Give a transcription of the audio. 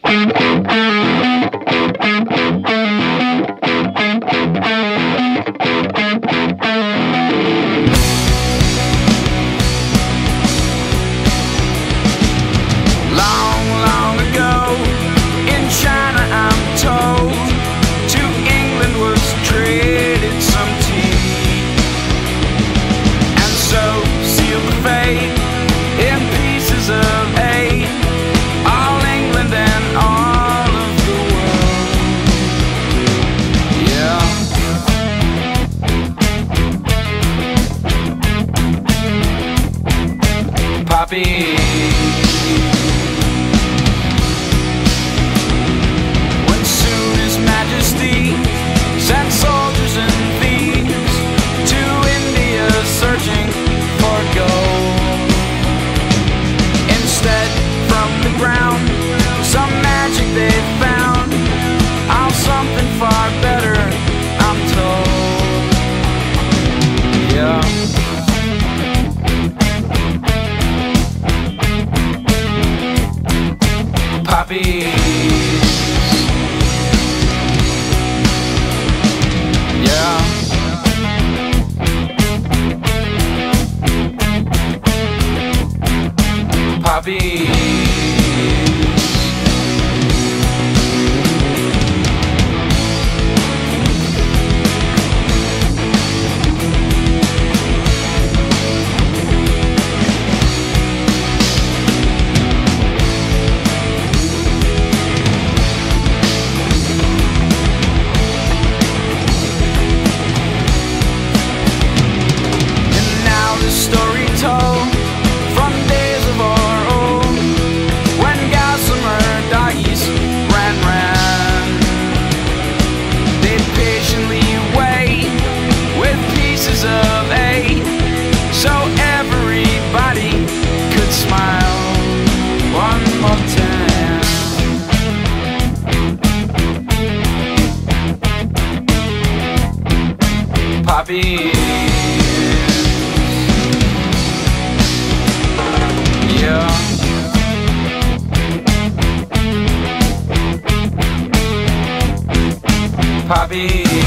When soon His Majesty sent soldiers and thieves to India searching for gold. Instead, from the ground, some magic they found. Oh, something far better, I'm told. Yeah. Poppies, yeah. Poppies. Poppies, yeah. Poppies.